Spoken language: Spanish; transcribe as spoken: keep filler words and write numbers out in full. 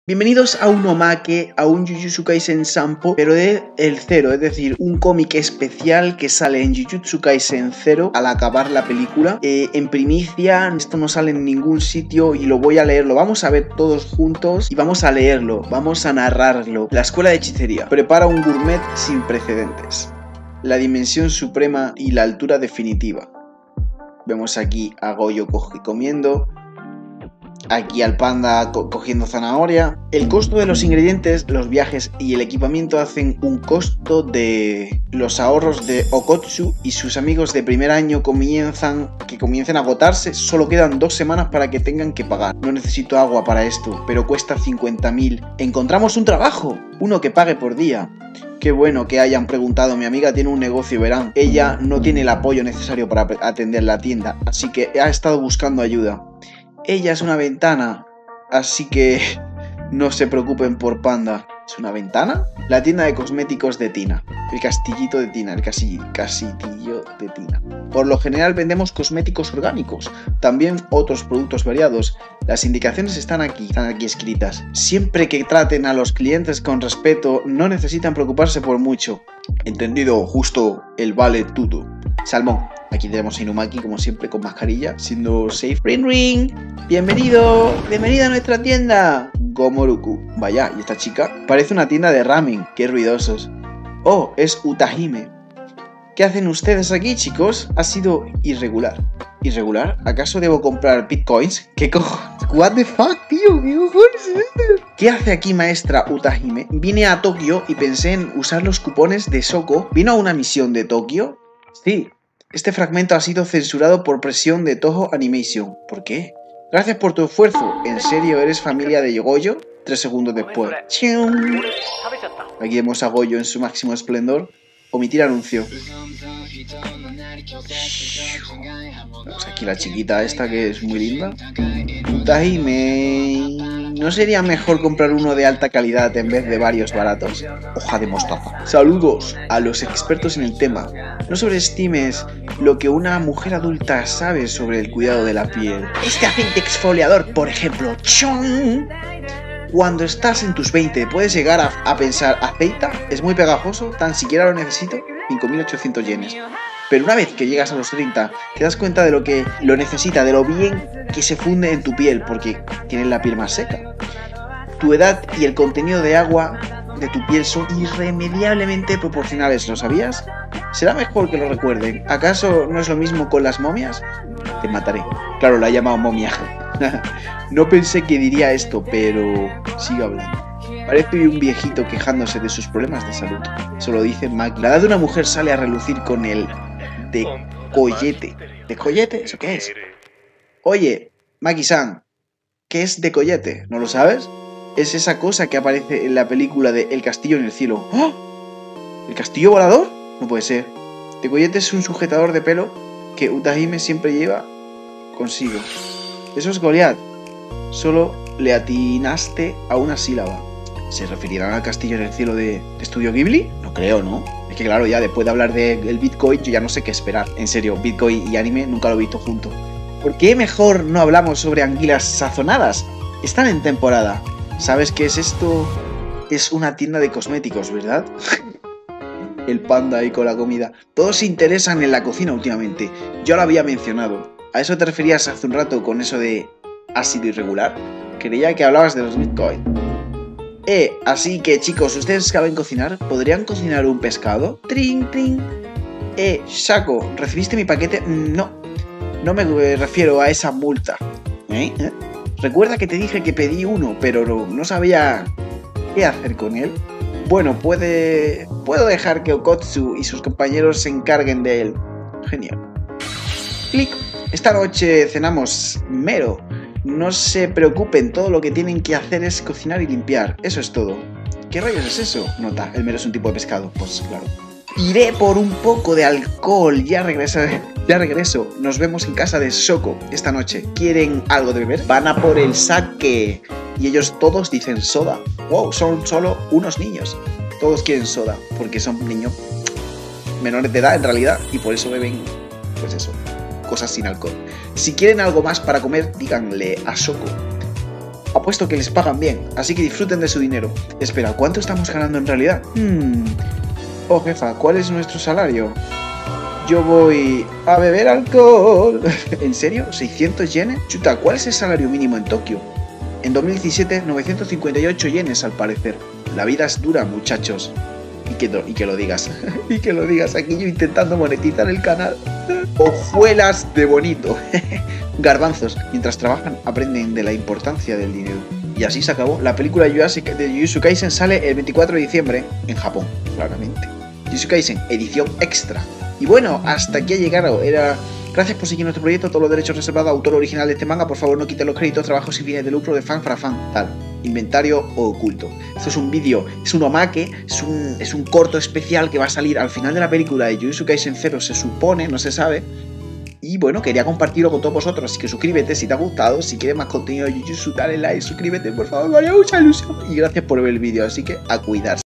Bienvenidos a un Omake, a un Jujutsu Kaisen Sampo, pero de el cero, es decir, un cómic especial que sale en Jujutsu Kaisen cero al acabar la película. Eh, en primicia, esto no sale en ningún sitio y lo voy a leer, lo vamos a ver todos juntos y vamos a leerlo, vamos a narrarlo. La escuela de hechicería prepara un gourmet sin precedentes. La dimensión suprema y la altura definitiva. Vemos aquí a Goyo comiendo. Aquí al panda co cogiendo zanahoria. El costo de los ingredientes, los viajes y el equipamiento hacen un costo de los ahorros de Okotsu y sus amigos de primer año comienzan que comiencen a agotarse. Solo quedan dos semanas para que tengan que pagar. No necesito agua para esto, pero cuesta cincuenta mil. Encontramos un trabajo, uno que pague por día. Qué bueno que hayan preguntado, mi amiga tiene un negocio, verán. Ella no tiene el apoyo necesario para atender la tienda, así que ha estado buscando ayuda. Ella es una ventana, así que no se preocupen por Panda. ¿Es una ventana? La tienda de cosméticos de Tina. El castillito de Tina, el casi, castillo de Tina. Por lo general vendemos cosméticos orgánicos, también otros productos variados. Las indicaciones están aquí, están aquí escritas. Siempre que traten a los clientes con respeto, no necesitan preocuparse por mucho. Entendido, justo el vale tudo. Salmón. Aquí tenemos a Inumaki, como siempre, con mascarilla, siendo safe. Ring ring, bienvenido, bienvenido a nuestra tienda. Gomoruku. Vaya, y esta chica parece una tienda de ramen, qué ruidosos. Oh, es Utahime. ¿Qué hacen ustedes aquí, chicos? Ha sido irregular. ¿Irregular? ¿Acaso debo comprar bitcoins? ¿Qué cojones? What the fuck, tío, ¿qué cojones es esto? ¿Qué hace aquí, maestra Utahime? Vine a Tokio y pensé en usar los cupones de Soko. ¿Vino a una misión de Tokio? Sí. Este fragmento ha sido censurado por presión de Toho Animation. ¿Por qué? Gracias por tu esfuerzo. ¿En serio eres familia de Goyo? Tres segundos después. ¡Chium! Aquí vemos a Goyo en su máximo esplendor. Omitir anuncio. Vemos aquí la chiquita esta que es muy linda. Utahime. ¿No sería mejor comprar uno de alta calidad en vez de varios baratos? Hoja de mostaza. Saludos a los expertos en el tema. No sobreestimes lo que una mujer adulta sabe sobre el cuidado de la piel. Este aceite exfoliador, por ejemplo. ¡Chon! Cuando estás en tus veinte puedes llegar a, a pensar, ¿aceita? ¿Es muy pegajoso? ¿Tan siquiera lo necesito? cinco mil ochocientos yenes. Pero una vez que llegas a los treinta, te das cuenta de lo que lo necesita, de lo bien que se funde en tu piel, porque tienes la piel más seca. Tu edad y el contenido de agua de tu piel son irremediablemente proporcionales, ¿lo sabías? ¿Será mejor que lo recuerden? ¿Acaso no es lo mismo con las momias? Te mataré. Claro, la he llamado momia. No pensé que diría esto, pero sigo hablando. Parece un viejito quejándose de sus problemas de salud. Eso lo dice Maki. La edad de una mujer sale a relucir con el decollete. ¿Decollete? ¿Eso qué es? Oye, Maki-san, ¿qué es decollete? ¿No lo sabes? Es esa cosa que aparece en la película de El castillo en el cielo. ¡Oh! ¿El castillo volador? No puede ser. Decollete es un sujetador de pelo que Utahime siempre lleva consigo. Eso es Goliath. Solo le atinaste a una sílaba. ¿Se referirán al castillo en el cielo de, de Estudio Ghibli? No creo, ¿no? Es que claro, ya después de hablar del Bitcoin, yo ya no sé qué esperar. En serio, Bitcoin y anime nunca lo he visto junto. ¿Por qué mejor no hablamos sobre anguilas sazonadas? Están en temporada. ¿Sabes qué es esto? Es una tienda de cosméticos, ¿verdad? El panda ahí con la comida. Todos se interesan en la cocina últimamente. Yo lo había mencionado. ¿A eso te referías hace un rato con eso de ácido irregular? Creía que hablabas de los Bitcoin. Eh, así que chicos, ¿ustedes saben cocinar? ¿Podrían cocinar un pescado? Trin, trin. Eh, Shaco, ¿recibiste mi paquete? No, no me refiero a esa multa. ¿Eh? ¿Eh? Recuerda que te dije que pedí uno, pero no, no sabía qué hacer con él. Bueno, puede... puedo dejar que Okotsu y sus compañeros se encarguen de él. Genial. Clic. Esta noche cenamos mero. No se preocupen, todo lo que tienen que hacer es cocinar y limpiar. Eso es todo. ¿Qué rayos es eso? Nota, el mero es un tipo de pescado. Pues claro. Iré por un poco de alcohol. Ya regreso. Ya regreso. Nos vemos en casa de Soko esta noche. ¿Quieren algo de beber? Van a por el sake. Y ellos todos dicen soda. Wow, son solo unos niños. Todos quieren soda, porque son niños menores de edad en realidad. Y por eso beben, pues eso, cosas sin alcohol. Si quieren algo más para comer, díganle a Soko. Apuesto que les pagan bien, así que disfruten de su dinero. Espera, ¿cuánto estamos ganando en realidad? Hmm. Oh, jefa, ¿cuál es nuestro salario? Yo voy a beber alcohol. ¿En serio? ¿seiscientos yenes? Chuta, ¿cuál es el salario mínimo en Tokio? En dos mil diecisiete, novecientos cincuenta y ocho yenes al parecer. La vida es dura, muchachos. Y que, y que lo digas. Y que lo digas. Aquí yo intentando monetizar el canal. Hojuelas de bonito. Garbanzos. Mientras trabajan, aprenden de la importancia del dinero. Y así se acabó. La película de Jujutsu Kaisen sale el veinticuatro de diciembre en Japón, claramente. Jujutsu Kaisen, edición extra. Y bueno, hasta aquí ha llegado. Era... Gracias por seguir nuestro proyecto. Todos los derechos reservados a autor original de este manga. Por favor, no quiten los créditos, trabajos sin fines de lucro de fan para fan. Tal. Inventario oculto. Esto es un vídeo, es un omake, es un, es un corto especial que va a salir al final de la película de Jujutsu Kaisen cero, se supone, no se sabe. Y bueno, quería compartirlo con todos vosotros, así que suscríbete si te ha gustado. Si quieres más contenido de Jujutsu, dale like, suscríbete, por favor, me haría mucha ilusión. Y gracias por ver el vídeo, así que a cuidarse.